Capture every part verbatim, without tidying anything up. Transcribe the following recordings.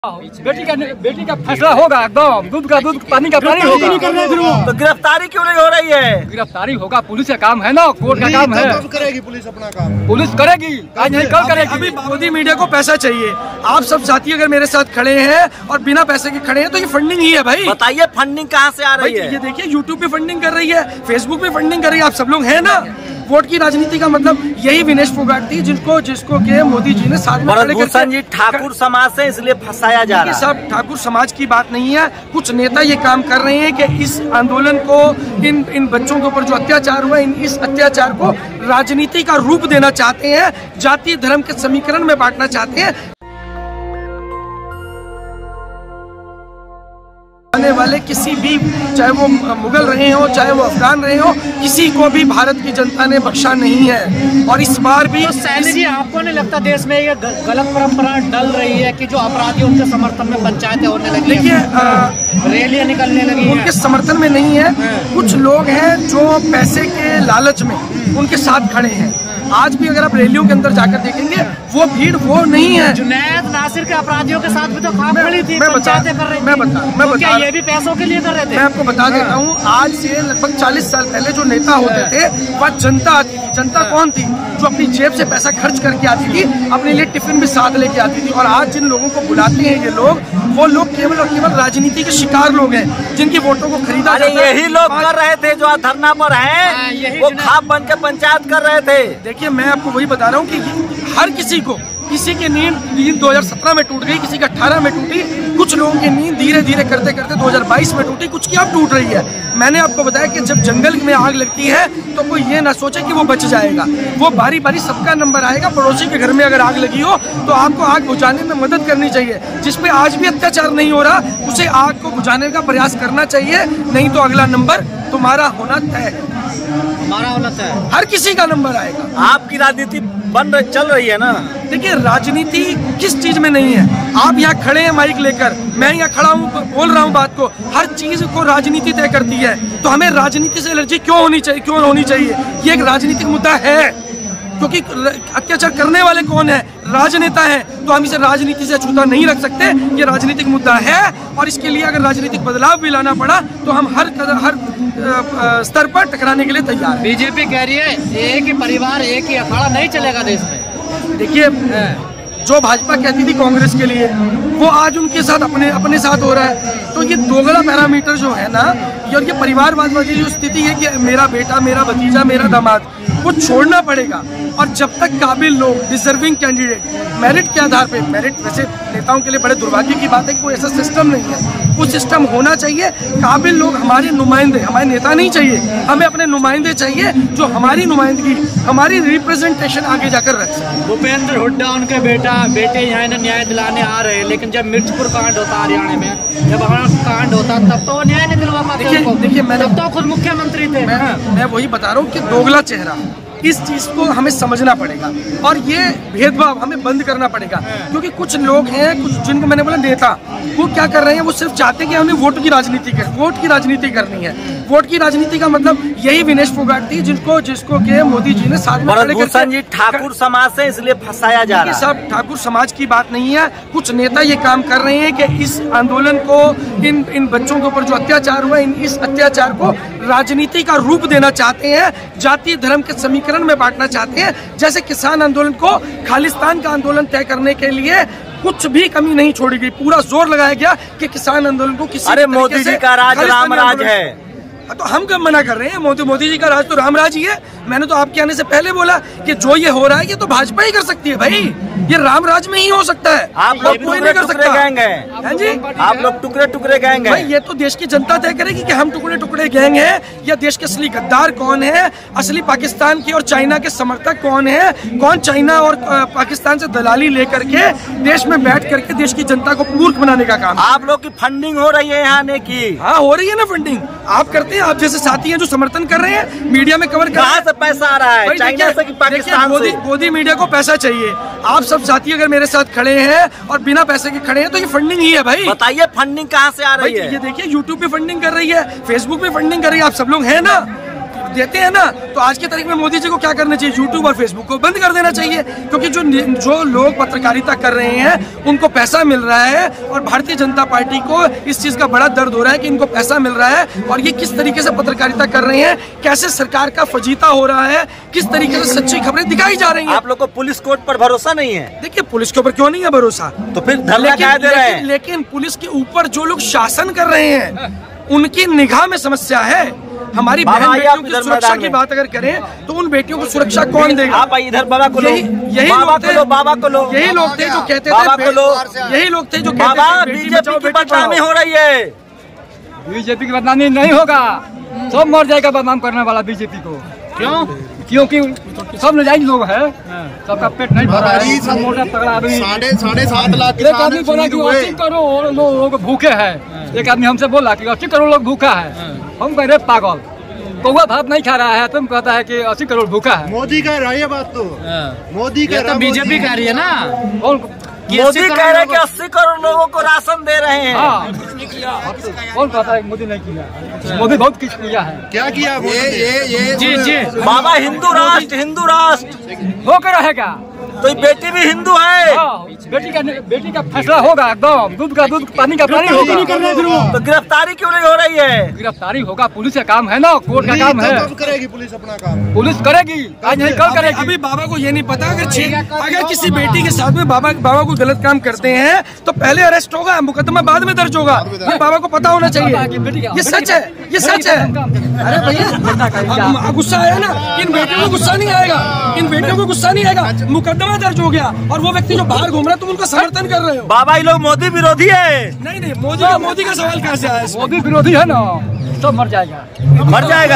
बेटी का बेटी का फैसला होगा, एकदम दूध का दूध पानी का पानी होगा। तो गिरफ्तारी क्यों नहीं हो रही है? गिरफ्तारी होगा, पुलिस का काम है ना, कोर्ट का काम है। कब करेगी पुलिस अपना काम? पुलिस करेगी, आज नहीं कल करेगी। अभी मोदी मीडिया को पैसा चाहिए। आप सब साथी अगर मेरे साथ खड़े हैं और बिना पैसे के खड़े हैं तो ये फंडिंग ही है भाई। बताइए फंडिंग कहाँ से आ रही है? ये देखिए यूट्यूब पे फंडिंग कर रही है, फेसबुक पे फंडिंग कर रही है। आप सब लोग हैं ना। वोट की राजनीति का मतलब यही विनेश फोगाट थी, जिनको जिसको के मोदी जी ने साथ में खड़े करके जी ठाकुर समाज से इसलिए फंसाया जा रहा है। सब ठाकुर समाज की बात नहीं है। कुछ नेता ये काम कर रहे हैं कि इस आंदोलन को, इन इन बच्चों के ऊपर जो अत्याचार हुआ, इन इस अत्याचार को राजनीति का रूप देना चाहते हैं, जाति धर्म के समीकरण में बांटना चाहते हैं। आने वाले किसी भी, चाहे वो मुगल रहे हो चाहे वो अफगान रहे हो, किसी को भी भारत की जनता ने बख्शा नहीं है। और इस बार भी तो सैनी जी, आपको नहीं लगता देश में ये गलत परंपरा डल रही है कि जो अपराधी उनके समर्थन में पंचायतें होने लगी, देखिए रैलियां निकलने लगी, उनके समर्थन में नहीं है। कुछ लोग हैं जो पैसे के लालच में उनके साथ खड़े हैं। आज भी अगर आप रैलियों के अंदर जाकर देखेंगे, वो भीड़ वो नहीं है। जुनैद नासिर के अपराधियों के साथ भी तो खाप खड़ी थी, पंचायतें कर रही थी। मैं बता मैं तो बता क्या ये भी पैसों के लिए कर रहे थे? मैं आपको बता देता हूँ, आज से लगभग चालीस साल पहले जो नेता होते थे वह जनता आती थी। जनता कौन थी? जो अपनी जेब से पैसा खर्च करके आती थी, अपने लिए टिफिन भी साथ लेके आती थी। और आज जिन लोगों को बुलाते हैं ये लोग, वो लोग केवल और केवल राजनीति के शिकार लोग हैं, जिनकी वोटों को खरीदा जाता है। यही लोग कर रहे थे जो धरना पर है, वो खाप बन के पंचायत कर रहे थे। देखिए मैं आपको वही बता रहा हूँ कि हर किसी को, किसी की नींद नींद दो हज़ार सत्रह में टूट गई, किसी का अठारह में टूटी, कुछ लोगों की नींद धीरे धीरे करते करते दो हज़ार बाईस में टूटी, कुछ की अब टूट रही है। मैंने आपको बताया कि जब जंगल में आग लगती है तो कोई ये ना सोचे कि वो बच जाएगा। वो बारी बारी सबका नंबर आएगा। पड़ोसी के घर में अगर आग लगी हो तो आपको आग बुझाने में मदद करनी चाहिए। जिसपे आज भी अत्याचार नहीं हो रहा, उसे आग को बुझाने का प्रयास करना चाहिए, नहीं तो अगला नंबर तुम्हारा होना तय। हमारा होना तय, हर किसी का नंबर आएगा। आपकी राजनीति बन रही चल रही है ना। देखिए राजनीति किस चीज में नहीं है। आप यहाँ खड़े हैं माइक लेकर, मैं यहाँ खड़ा हूँ बोल रहा हूँ बात को। हर चीज को राजनीति तय करती है। तो हमें राजनीति से एलर्जी क्यों होनी चाहिए? क्यों होनी चाहिए? ये एक राजनीतिक मुद्दा है, क्योंकि अत्याचार करने वाले कौन है? राजनेता है। तो हम इसे राजनीति से अछूता नहीं रख सकते। ये राजनीतिक मुद्दा है और इसके लिए अगर राजनीतिक बदलाव भी लाना पड़ा तो हम हर हर स्तर पर टकराने के लिए तैयार हैं। बीजेपी कह रही है एक ही परिवार एक ही अखाड़ा नहीं चलेगा देश में। देखिए जो भाजपा कहती थी कांग्रेस के लिए, वो आज उनके साथ अपने अपने साथ हो रहा है। तो ये दोगला पैरामीटर जो है ना, और ये परिवारवाद वाली जो स्थिति है कि मेरा बेटा, मेरा भतीजा, मेरा दामाद, वो छोड़ना पड़ेगा। और जब तक काबिल लोग, डिजर्विंग कैंडिडेट, मेरिट के आधार पे, मेरिट वैसे नेताओं के लिए बड़े दुर्भाग्य की बात है कि कोई ऐसा सिस्टम नहीं है। वो सिस्टम होना चाहिए। काबिल लोग, हमारे नुमाइंदे, हमारे नेता नहीं चाहिए, हमें अपने नुमाइंदे चाहिए जो हमारी नुमाइंदगी, हमारी रिप्रेजेंटेशन आगे जाकर रख सके। भूपेंद्र हुड्डा उनके बेटा बेटे यहाँ न्याय दिलाने आ रहे हैं, लेकिन जब मिर्चपुर कांड होता हरियाणा में, जब हमारा कांड होता तब तो न्याय नहीं दिलवा पाते। देखिए मैंने तब तो खुद मुख्यमंत्री थे। मैं, मैं वही बता रहा हूँ कि दोगला चेहरा, इस चीज को हमें समझना पड़ेगा और ये भेदभाव हमें बंद करना पड़ेगा। क्योंकि कुछ लोग हैं, कुछ जिनको मैंने बोला नेता, वो क्या कर रहे हैं? वो सिर्फ चाहते हैं कि हमें वोट की राजनीति कर वोट की राजनीति करनी है। वोट की राजनीति का मतलब यही विनेश फोगाट थी, जिनको जिसको के मोदी जी ने साथ में खड़े करके जी ठाकुर समाज से इसलिए फंसाया जा रहा है। सब ठाकुर समाज की बात नहीं है। कुछ नेता ये काम कर रहे हैं कि इस आंदोलन को, इन इन बच्चों के ऊपर जो अत्याचार हुआ, इन इस अत्याचार को राजनीति का रूप देना चाहते हैं, जाति धर्म के समीकरण में बांटना चाहते हैं। जैसे किसान आंदोलन को खालिस्तान का आंदोलन तय करने के लिए कुछ भी कमी नहीं छोड़ी गई, पूरा जोर लगाया गया कि किसान आंदोलन को किसी अरे मोदी जी का राज राम राज है। तो हम कब मना कर रहे हैं? मोदी मोदी जी का राज तो रामराज ही है। मैंने तो आपके आने से पहले बोला कि जो ये हो रहा है ये तो भाजपा ही कर सकती है भाई, ये रामराज में ही हो सकता है। आप लोग कोई नहीं कर सकता। गैंग है हाँ जी, आप लोग टुकड़े टुकड़े गैंग है। भाई ये तो देश की जनता तय करेगी कि हम टुकड़े टुकड़े गैंग हैं या देश के असली गद्दार कौन है, असली पाकिस्तान की और चाइना के समर्थक कौन है, कौन चाइना और पाकिस्तान से दलाली लेकर के देश में बैठ करके देश की जनता को मूर्ख बनाने का काम। आप लोग की फंडिंग हो रही है यहाँ आने की। हाँ हो रही है ना फंडिंग, आप करते हैं। आप जैसे साथी हैं जो समर्थन कर रहे हैं, मीडिया में कवर कर रहे हैं। कहाँ से पैसा आ रहा है? चाइना से कि पाकिस्तान से? मोदी मीडिया को पैसा चाहिए। आप सब साथी अगर मेरे साथ खड़े हैं और बिना पैसे के खड़े हैं तो ये फंडिंग ही है भाई। बताइए फंडिंग कहाँ से आ रही है? ये देखिए यूट्यूब पे फंडिंग कर रही है, फेसबुक पे फंडिंग कर रही है। आप सब लोग हैं ना। देते हैं ना, तो आज की तारीख में मोदी जी को क्या करना चाहिए, यूट्यूब और फेसबुक को बंद कर देना चाहिए, क्योंकि जो जो लोग पत्रकारिता कर रहे हैं उनको पैसा मिल रहा है और भारतीय जनता पार्टी को इस चीज का बड़ा दर्द हो रहा है कि इनको पैसा मिल रहा है और ये किस तरीके से पत्रकारिता कर रहे हैं, कैसे सरकार का फजीता हो रहा है, किस तरीके से सच्ची खबरें दिखाई जा रही हैं। आप लोग को पुलिस कोर्ट पर भरोसा नहीं है? देखिए, पुलिस के ऊपर क्यों नहीं है भरोसा, तो फिर धरना क्या दे रहे हैं? लेकिन पुलिस के ऊपर जो लोग शासन कर रहे हैं उनकी निगाह में समस्या है। हमारी बहन बेटियों की सुरक्षा की बात अगर करें तो उन बेटियों को सुरक्षा कौन देगा? आप इधर बाबा को लो, यही बाबा को लो, बाबा को लो, यही लोग थे जो कहते बाबा थे को लो, यही लोग थे जो बाबा कहते थे बीजेपी की बदनामी हो रही है। बीजेपी की बदनामी नहीं होगा, सब मर जाएगा बदनाम करने वाला बीजेपी को। क्यों? क्योंकि सब नजायज लोग है, सबका पेट नहीं भरा है, सब मोटा तगड़ा आदमी। साढ़े साढ़े सात लाख एक आदमी बोला कि अस्सी करोड़ लोग भूखे हैं, एक आदमी हमसे बोला कि अस्सी करोड़ लोग भूखा है। हम कह रहे पागल, कौवा भात नहीं खा रहा है, तुम कहता है कि अस्सी करोड़ भूखा है। मोदी कह रहा है ये बात, तो मोदी कह रहा है, बीजेपी कह रही है ना, मोदी कह रहे हैं कि अस्सी करोड़ लोगों को राशन दे रहे हैं। हाँ, कौन कहता है मोदी नहीं किया? मोदी बहुत कुछ किया है। क्या किया ये ये ये जी जी बाबा हिंदू राष्ट्र, हिंदू राष्ट्र होकर रहेगा, तो ये बेटी भी हिंदू है। हाँ, बेटी का बेटी का फैसला होगा, एकदम दूध का दूध पानी का पानी होगा। तो गिरफ्तारी क्यों नहीं हो रही है? गिरफ्तारी होगा, पुलिस का काम है ना, कोर्ट का काम है। कब करेगी पुलिस अपना काम? पुलिस करेगी, आज नहीं कल करेगी। अभी बाबा को ये नहीं पता, अगर अगर किसी बेटी के साथ में बाबा बाबा को गलत काम करते हैं तो पहले अरेस्ट होगा, मुकदमा बाद में दर्ज होगा, ये बाबा को पता होना चाहिए। ये सच है, ये सच है। अरे भैया गुस्सा आया ना, इन बेटियों को गुस्सा नहीं आएगा, इन बेटियों को गुस्सा नहीं आएगा, मुकदमा दर्ज हो गया और वो व्यक्ति जो बाहर घूम रहा है तुम उनका समर्थन कर रहे हो। बाबा ये लोग मोदी विरोधी है। नहीं नहीं, मोदी का मोदी का सवाल कैसे आया? मोदी विरोधी है ना, सब मर जाएगा, मर जाएगा।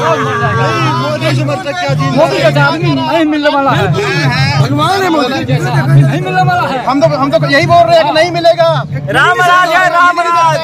मोदी से मतलब क्या चीज? मोदी जैसा आदमी नहीं मिलने वाला है, भगवान है मोदी जैसा आदमी नहीं मिलने वाला है। हम तो हम तो यही बोल रहे हैं कि नहीं मिलेगा। रामराज है, रामराज,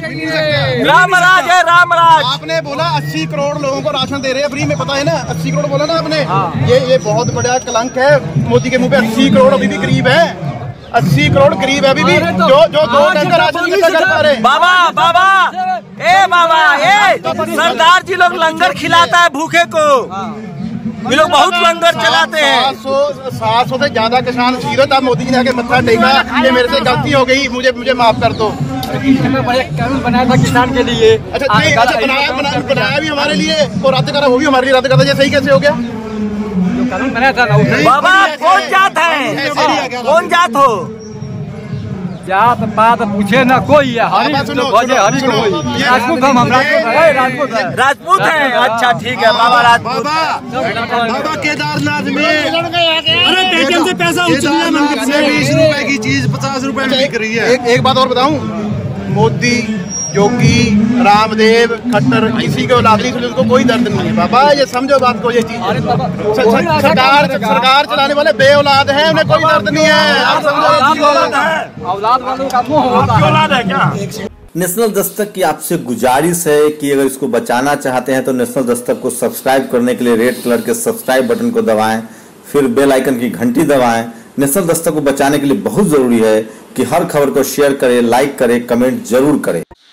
रामराज है, रामराज। आपने बोला अस्सी करोड़ लोगों को राशन दे रहे हैं फ्री में, पता है ना? अस्सी करोड़ बोला ना आपने, ये ये बहुत बड़ा कलंक है मोदी के मुंह पे। अस्सी करोड़ अभी भी करीब है, अस्सी करोड़ करीब है अभी भी, जो जो दो टन का राशन कितना कर पा रहे। बाबा बाबा ए बाबा ए सरदार जी लोग लंगर खिलाता है भूखे को, ये लोग बहुत लंगर चलाते हैं। सात सौ सात सौ से ज्यादा किसान शहीद होता, मोदी जी ने आके मत्था टेका, ये मेरे से गलती हो गई, मुझे मुझे माफ कर दो। कानून बनाया था किसान के लिए। अच्छा नहीं, अच्छा बनाया बनाया बनाया भी हमारे लिए और रद्द करा, वो भी हमारे लिए रद्द करा, ये सही कैसे हो गया? कानून बनाया था ना, बाबा कौन जात है, कौन जात हो? जात पात पूछे ना कोई है, हरी भजे हरी को कोई राजपूत, हम हम राजपूत है, राजपूत है। अच्छा ठीक है बाबा, राजपूत। बाबा बाबा केदारनाथ में अरे पेटीएम से पैसा उछल बीस रुपए की चीज पचास रुपए में बिक रही है। एक एक बात और बताऊं, मोदी योगी रामदेव खट्टर किसी के औलाद नहीं, उनको कोई दर्द नहीं है। बाबा ये समझो बात को, ये चीज सरकार सरकार चलाने वाले बे औलाद हैं, उन्हें कोई दर्द नहीं है। आप समझो, औलाद वालों का मुंह होता है। औलाद है क्या? नेशनल दस्तक की आपसे गुजारिश है कि अगर इसको बचाना चाहते हैं तो नेशनल दस्तक को सब्सक्राइब करने के लिए रेड कलर के सब्सक्राइब बटन को दबाएं, फिर बेल आइकन की घंटी दबाएं। नेशनल दस्तक को बचाने के लिए बहुत जरूरी है कि हर खबर को शेयर करें, लाइक करें, कमेंट जरूर करें।